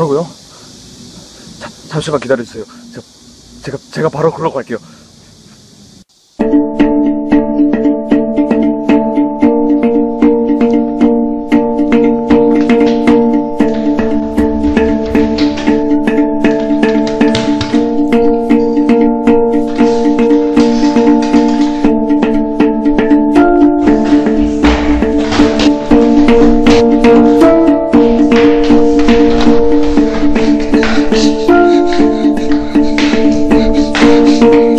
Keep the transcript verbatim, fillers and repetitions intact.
뭐라고요? 자, 잠시만 기다려주세요. 저, 제가 제가 바로 걸러 갈게요. Thank you.